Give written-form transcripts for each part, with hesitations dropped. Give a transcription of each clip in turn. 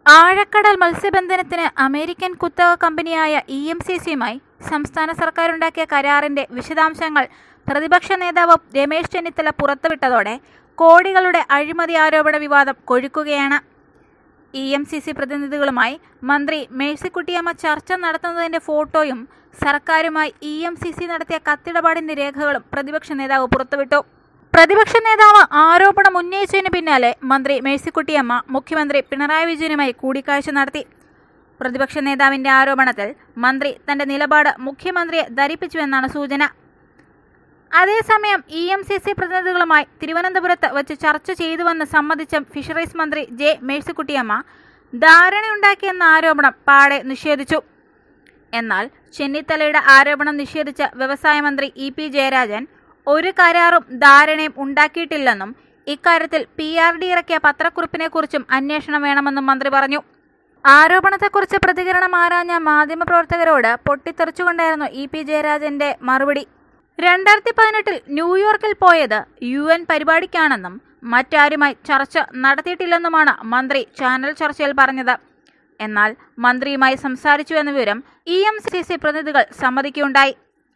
ആഴക്കടൽ മത്സ്യബന്ധനത്തിന് അമേരിക്കൻ കുത്തക കമ്പനിയായ EMCCയുമായി സംസ്ഥാന സർക്കാരുണ്ടാക്കിയ കരാറിന്റെ വിശദാംശങ്ങൾ പ്രതിപക്ഷ നേതാവ് രമേശ് ചെന്നിത്തല പുറത്തുവിട്ടതോടെ കോടികളുടെ അഴിമതി ആരോപണ വിവാദം കൊഴുക്കുകയാണ്. EMCC പ്രതിനിധികളുമായി മന്ത്രി മേഴ്സിക്കുട്ടിയമ്മ ചർച്ച നടത്തുന്നതിന്റെ ഫോട്ടോയും സർക്കാരുമായി EMCC നടത്തിയ കത്തിടപാടിന്റെ രേഖകളും പ്രതിപക്ഷ നേതാവ് പുറത്തുവിട്ടു. പ്രതിപക്ഷ നേതാവ് ആരോപണം ഉന്നയിച്ചതിന് പിന്നാലെ മന്ത്രി മേഴ്സിക്കുട്ടിയമ്മ മുഖ്യമന്ത്രി പിണറായി വിജയനുമായി കൂടിക്കാഴ്ച നടത്തി. പ്രതിപക്ഷ നേതാവിന്റെ ആരോപണത്തിൽ മന്ത്രി തന്റെ നിലപാട് മുഖ്യമന്ത്രിയെ ധരിപ്പിച്ചുവെന്നാണ് സൂചന. അതേസമയം EMCC പ്രതിനിധികളുമായി തിരുവനന്തപുരത്ത് വച്ച് ചർച്ച ചെയ്തുവെന്ന് സമ്മതിച്ച ഫിഷറീസ് മന്ത്രി മേഴ്സിക്കുട്ടിയമ്മ ധാരണയുണ്ടാക്കിയെന്ന ആരോപണം പാടെ നിഷേധിച്ചു. എന്നാൽ ചെന്നിത്തലയുടെ ആരോപണം നിഷേധിച്ച വ്യവസായ മന്ത്രി EP ജയരാജൻ ഒരു കരാറും ധാരണയും ഉണ്ടാക്കിയിട്ടില്ലെന്നും ഇക്കാര്യത്തിൽ PRD ഇറക്കിയ പത്രക്കുറിപ്പിനെക്കുറിച്ചും അന്വേഷണം വേണമെന്നും മന്ത്രി പറഞ്ഞു. ആരോപണത്തെക്കുറിച്ച് പ്രതികരണം ആരാഞ്ഞ മാധ്യമപ്രവർത്തകരോട് പൊട്ടിത്തെറിച്ചുകൊണ്ടായിരുന്നു EP ജയരാജന്റെ മറുപടി. 2018 ന്യൂയോർക്കിൽ പോയത് UN പരിപാടിക്കാണെന്നും മറ്റാരുമായി ചർച്ച നടത്തിയിട്ടില്ലെന്നുമാണ് മന്ത്രി ചാനൽ ചർച്ചയിൽ പറഞ്ഞത്. എന്നാൽ മന്ത്രിയുമായി സംസാരിച്ചുവെന്ന വിവരം EMCC പ്രതിനിധികൾ സമ്മതിക്കുകയുണ്ടായി.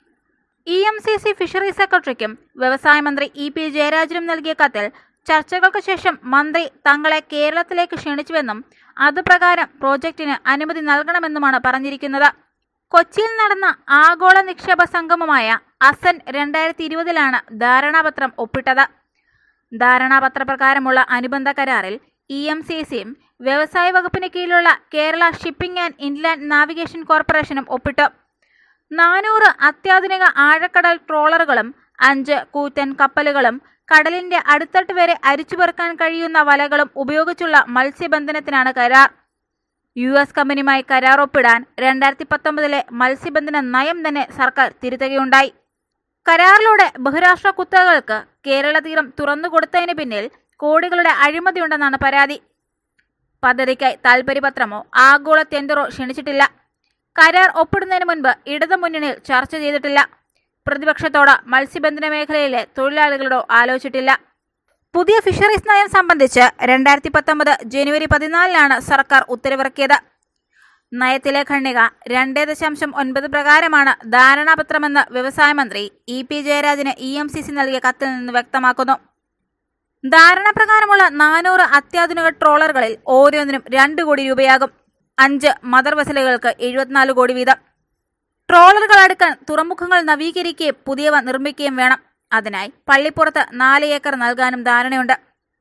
EMCC ഫിഷറീസ് സെക്രട്ടറിക്കും വ്യവസായ മന്ത്രി EP ജയരാജനും നൽകിയ കത്തിൽ ചർച്ചകൾക്ക് ശേഷം മന്ത്രി തങ്ങളെ കേരളത്തിലേക്ക് ക്ഷണിച്ചുവെന്നും അതുപ്രകാരം പ്രോജക്റ്റിന് അനുമതി നൽകണമെന്നുമാണ് പറഞ്ഞിരിക്കുന്നത്. കൊച്ചിയിൽ നടന്ന ആഗോള നിക്ഷേപ സംഗമമായ ASEAN 2020 ധാരണാപത്രം ഒപ്പിട്ടത്. ധാരണാപത്രപ്രകാരമുള്ള അനുബന്ധ കരാറിൽ EMCCയും വ്യവസായ വകുപ്പിന് കീഴിലുള്ള Kerala shipping and inland navigation കോർപ്പറേഷനും ഒപ്പിട്ടു. 400 അത്യാധുനിക ആഴക്കടൽ ട്രോളറുകളും 5 കൂറ്റൻ കപ്പലുകളും കടലിന്റെ അടിത്തട്ട് വരെ അരിച്ചുപെറുക്കാൻ കഴിയുന്ന വലകളും ഉപയോഗിച്ചുള്ള മത്സ്യബന്ധനത്തിനാണ് കരാർ. US കമ്പനിയുമായി കരാർ ഒപ്പിടാൻ 2019 മത്സ്യബന്ധന നയം തന്നെ സർക്കാർ തിരുത്തുകയുണ്ടായി. കരാറിലൂടെ ബഹുരാഷ്ട്ര കുത്തകകൾക്ക് കേരള തീരം തുറന്നുകൊടുത്തതിന് പിന്നിൽ കോടികളുടെ അഴിമതിയുണ്ടെന്നാണ് പരാതി. പദ്ധതിക്കായി താൽപര്യപത്രമോ ആഗോള ടെൻഡറോ ക്ഷണിച്ചിട്ടില്ല. കരാർ ഒപ്പിടുന്നതിന് മുൻപ് ഇടതുമുന്നണിയിൽ ചർച്ച ചെയ്തിട്ടില്ല. പ്രതിപക്ഷത്തോട് മത്സ്യബന്ധന മേഖലയിലെ തൊഴിലാളികളോടോ ആലോചിച്ചിട്ടില്ല. പുതിയ ഫിഷറീസ് നയം സംബന്ധിച്ച് 2019 ജനുവരി 14 സർക്കാർ ഉത്തരവിറക്കിയത്. നയത്തിലെ ഖണ്ഡിക 2.9 പ്രകാരമാണ് ധാരണാപത്രമെന്ന് വ്യവസായ മന്ത്രി EP ജയരാജന് EMCC നൽകിയ കത്തിൽ നിന്ന് വ്യക്തമാക്കുന്നു. ധാരണപ്രകാരമുള്ള 400 അത്യാധുനിക ട്രോളറുകളിൽ ഓരോന്നിനും 2 കോടി രൂപയാകും. 5 മദർ വെസലുകൾക്ക് 74 കോടി വീതം. ട്രോളറുകൾ അടുക്കാൻ തുറമുഖങ്ങൾ നവീകരിക്കുകയും പുതിയവ നിർമ്മിക്കുകയും വേണം. അതിനായി പള്ളിപ്പുറത്ത് 4 ഏക്കർ നൽകാനും ധാരണയുണ്ട്.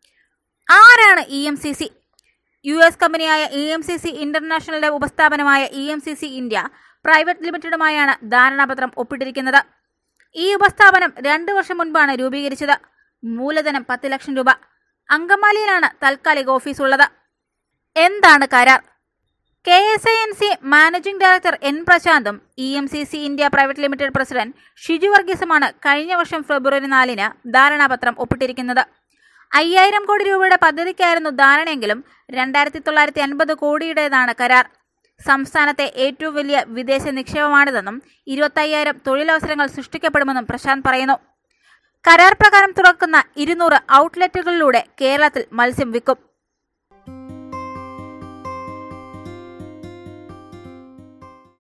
ആരാണ് EMCC? US കമ്പനിയായ EMCC ഇന്റർനാഷണലിന്റെ ഉപസ്ഥാപനമായ EMCC ഇന്ത്യ പ്രൈവറ്റ് ലിമിറ്റഡുമായാണ് ധാരണാപത്രം ഒപ്പിട്ടിരിക്കുന്നത്. ഈ ഉപസ്ഥാപനം 2 വർഷം മുൻപാണ് രൂപീകരിച്ചത്. മൂലധനം 10 ലക്ഷം രൂപ. അങ്കമാലിയിലാണ് താൽക്കാലിക ഓഫീസ് ഉള്ളത്. എന്താണ് കരാർ? KSINC മാനേജിംഗ് ഡയറക്ടർ N പ്രശാന്തും EMCC India private limited president Shiju വർഗീസുമാണ് കഴിഞ്ഞ വർഷം ഫെബ്രുവരി 4 ധാരണാപത്രം ഒപ്പിട്ടിരിക്കുന്നത്. 5000 കോടി രൂപയുടെ പദ്ധതിക്കായിരുന്നു ധാരണയെങ്കിലും 2950 കോടിയുടേതാണ് കരാർ. സംസ്ഥാനത്തെ ഏറ്റവും വലിയ വിദേശ നിക്ഷേപമാണിതെന്നും 25,000 തൊഴിലവസരങ്ങൾ സൃഷ്ടിക്കപ്പെടുമെന്നും പ്രശാന്ത് പറയുന്നു. കരാർ പ്രകാരം തുറക്കുന്ന 200 ഔട്ട്ലെറ്റുകളിലൂടെ കേരളത്തിൽ മത്സ്യം വിൽക്കും.